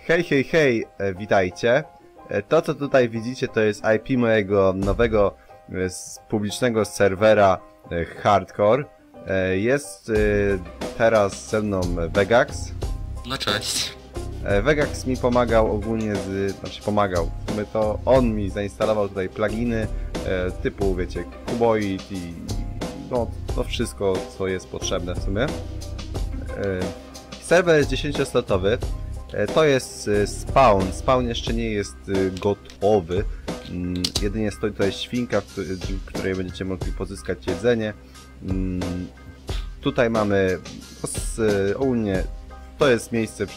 Hej, hej, hej, witajcie. To, co tutaj widzicie, to jest IP mojego nowego publicznego serwera Hardcore. Jest teraz ze mną Vegax. No cześć. Vegax mi pomagał ogólnie pomagał. W sumie to on mi zainstalował tutaj pluginy typu, wiecie, Kuboid i no, to wszystko, co jest potrzebne w sumie. Serwer jest 10-slotowy. To jest spawn. Spawn jeszcze nie jest gotowy. Jedynie stoi tutaj świnka, w której będziecie mogli pozyskać jedzenie. Tutaj mamy ogólnie to jest miejsce,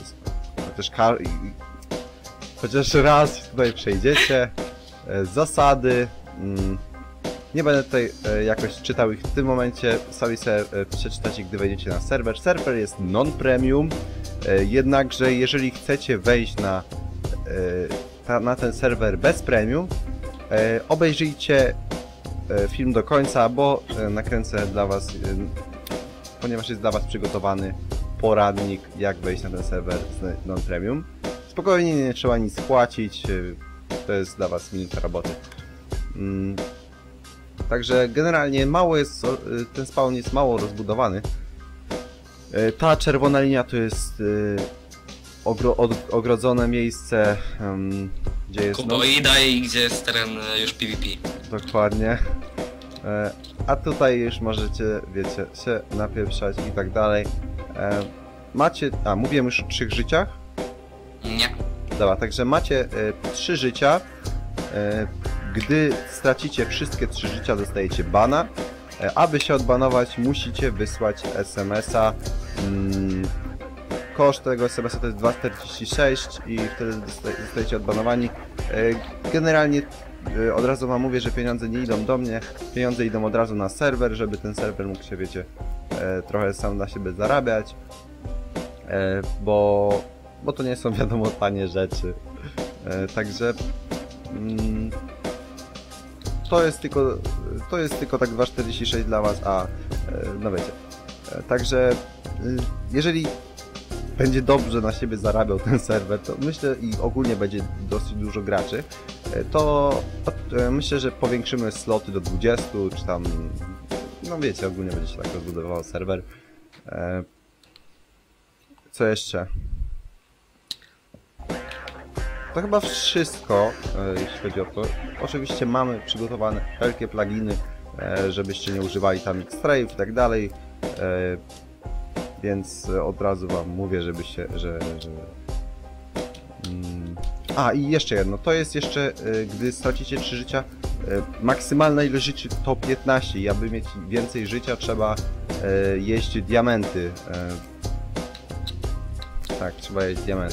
chociaż raz tutaj przejdziecie. Zasady. Nie będę tutaj jakoś czytał ich w tym momencie, sami sobie przeczytacie, gdy wejdziecie na serwer. Serwer jest non-premium, jednakże jeżeli chcecie wejść na ten serwer bez premium, obejrzyjcie film do końca, bo nakręcę dla was, ponieważ jest dla was przygotowany poradnik, jak wejść na ten serwer z non-premium. Spokojnie, nie trzeba nic płacić, to jest dla was minuta roboty. Także generalnie ten spawn jest mało rozbudowany. Ta czerwona linia to jest ogrodzone miejsce, gdzie jest Kuboida i gdzie jest teren już PvP. Dokładnie. A tutaj już możecie, wiecie, się napieprzać i tak dalej. Macie... mówiłem już o 3 życiach? Nie. Dobra, także macie 3 życia. Gdy stracicie wszystkie 3 życia, dostajecie bana. Aby się odbanować, musicie wysłać SMS-a. Koszt tego SMS-a to jest 2,46 i wtedy zostajecie odbanowani. Generalnie od razu wam mówię, że pieniądze nie idą do mnie. Pieniądze idą od razu na serwer, żeby ten serwer mógł się, wiecie, trochę sam na siebie zarabiać. Bo to nie są, wiadomo, tanie rzeczy. Także... To jest tylko tak 2,46 dla was, no wiecie. Także jeżeli będzie dobrze na siebie zarabiał ten serwer, to myślę, i ogólnie będzie dosyć dużo graczy, to myślę, że powiększymy sloty do 20, czy tam, no wiecie, ogólnie będzie się tak rozbudowywał serwer. Co jeszcze? To chyba wszystko, jeśli chodzi o to. Oczywiście mamy przygotowane wszelkie pluginy, żebyście nie używali tam X-Rayów i tak dalej. Więc od razu wam mówię, żebyście, i jeszcze jedno. To jest jeszcze, gdy stracicie 3 życia, maksymalna ilość życia to 15 i aby mieć więcej życia, trzeba jeść diamenty. Tak, trzeba jeść diamenty.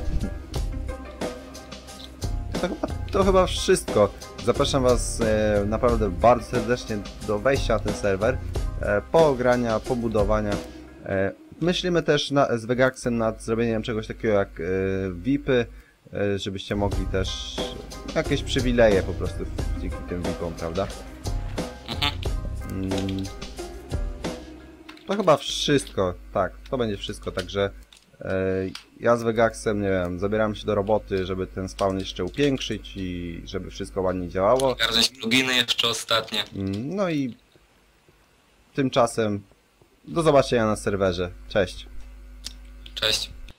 To chyba wszystko. Zapraszam was naprawdę bardzo serdecznie do wejścia na ten serwer, pogrania, pobudowania. Myślimy też z Vegaxem nad zrobieniem czegoś takiego jak VIP-y, żebyście mogli też jakieś przywileje po prostu dzięki tym VIP-om, prawda? To chyba wszystko. Tak, to będzie wszystko, także ja z Vegaxem, nie wiem, zabieram się do roboty, żeby ten spawn jeszcze upiększyć i żeby wszystko ładnie działało. Ogarnąć pluginy jeszcze ostatnie. No i tymczasem do zobaczenia na serwerze. Cześć. Cześć.